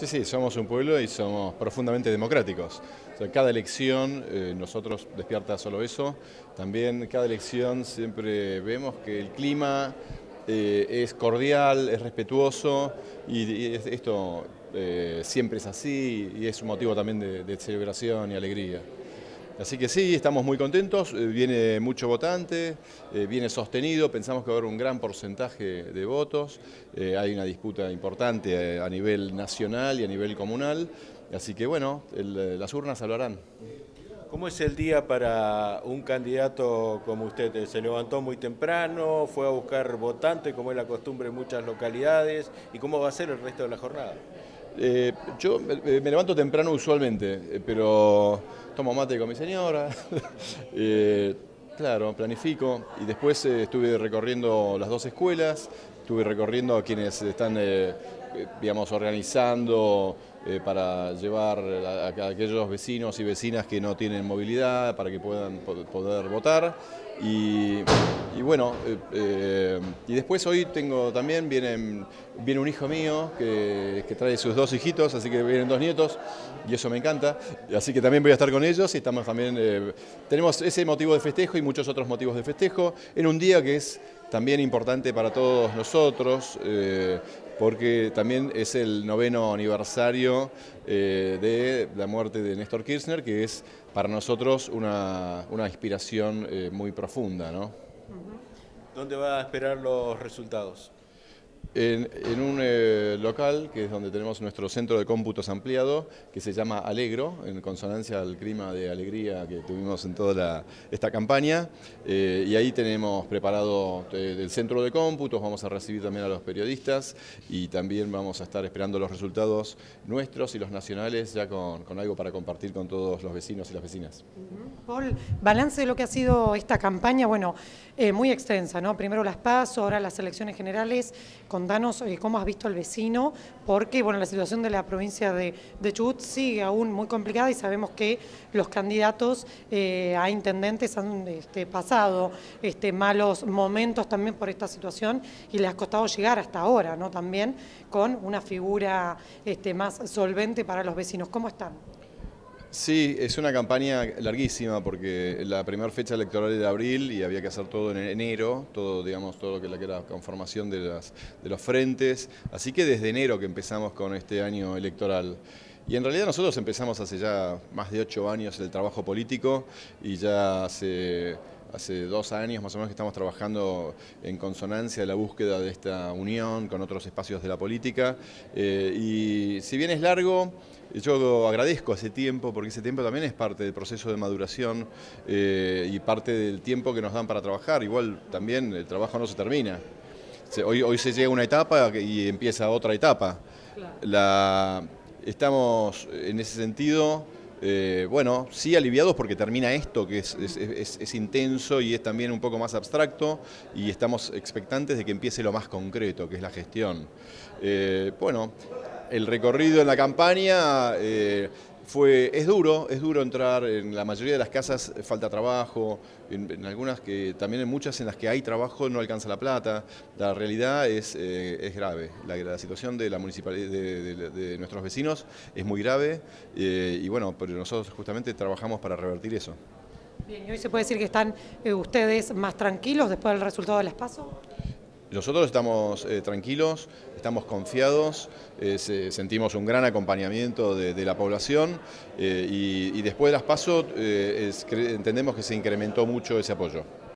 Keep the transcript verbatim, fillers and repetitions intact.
Sí, sí, somos un pueblo y somos profundamente democráticos. O sea, cada elección, eh, nosotros despierta solo eso, también cada elección siempre vemos que el clima eh, es cordial, es respetuoso y, y es- esto eh, siempre es así y es un motivo también de, de celebración y alegría. Así que sí, estamos muy contentos, eh, viene mucho votante, eh, viene sostenido, pensamos que va a haber un gran porcentaje de votos, eh, hay una disputa importante eh, a nivel nacional y a nivel comunal, así que bueno, el, eh, las urnas hablarán. ¿Cómo es el día para un candidato como usted? ¿Se levantó muy temprano, fue a buscar votantes, como es la costumbre en muchas localidades? ¿Y cómo va a ser el resto de la jornada? Eh, yo me, me levanto temprano usualmente, eh, pero tomo mate con mi señora, eh, claro, planifico y después eh, estuve recorriendo las dos escuelas, estuve recorriendo a quienes están, eh, eh, digamos, organizando eh, para llevar a, a aquellos vecinos y vecinas que no tienen movilidad para que puedan po- poder votar. Y, y bueno, eh, eh, y después hoy tengo también, vienen, viene un hijo mío que, que trae sus dos hijitos, así que vienen dos nietos y eso me encanta. Así que también voy a estar con ellos y estamos también, eh, tenemos ese motivo de festejo y muchos otros motivos de festejo en un día que es también importante para todos nosotros, eh, porque también es el noveno aniversario eh, de la muerte de Néstor Kirchner, que es para nosotros una, una inspiración eh, muy profunda, ¿no? ¿Dónde va a esperar los resultados? En, en un eh, local que es donde tenemos nuestro centro de cómputos ampliado, que se llama Alegro, en consonancia al clima de alegría que tuvimos en toda la- esta campaña. Eh, y ahí tenemos preparado eh, el centro de cómputos, vamos a recibir también a los periodistas y también vamos a estar esperando los resultados nuestros y los nacionales ya con, con algo para compartir con todos los vecinos y las vecinas. Paul, balance de lo que ha sido esta campaña, bueno, eh, muy extensa, ¿no? Primero las PASO, ahora las elecciones generales. Contanos eh, cómo has visto al vecino, porque, bueno, la situación de la provincia de, de Chubut sigue aún muy complicada y sabemos que los candidatos eh, a intendentes han este, pasado este, malos momentos también por esta situación y les ha costado llegar hasta ahora, ¿no? También con una figura este, más solvente para los vecinos. ¿Cómo están? Sí, es una campaña larguísima porque la primera fecha electoral era abril y había que hacer todo en enero, todo, digamos, todo lo que la que era conformación de, las, de los frentes. Así que desde enero que empezamos con este año electoral. Y en realidad nosotros empezamos hace ya más de ocho años el trabajo político y ya hace, hace dos años más o menos que estamos trabajando en consonancia de la búsqueda de esta unión con otros espacios de la política. Eh, y si bien es largo, yo agradezco ese tiempo porque ese tiempo también es parte del proceso de maduración eh, y parte del tiempo que nos dan para trabajar. Igual también el trabajo no se termina. Se- Hoy, hoy se llega a una etapa y empieza otra etapa. La, estamos en ese sentido, eh, bueno, sí aliviados porque termina esto que es, es- es- es intenso y es también un poco más abstracto y estamos expectantes de que empiece lo más concreto, que es la gestión. Eh, bueno, el recorrido en la campaña eh, fue, es duro, es duro entrar, en la mayoría de las casas falta trabajo, en, en algunas que, también en muchas en las que hay trabajo no alcanza la plata, la realidad es, eh, es grave, la, la situación de la municipalidad, de, de- de nuestros vecinos es muy grave eh, y bueno, pero nosotros justamente trabajamos para revertir eso. Bien, y hoy se puede decir que están eh, ustedes más tranquilos después del resultado de las PASO. Nosotros estamos eh, tranquilos, estamos confiados, eh, se- sentimos un gran acompañamiento de, de la población eh, y, y después de las PASO eh, es- cre- entendemos que se incrementó mucho ese apoyo.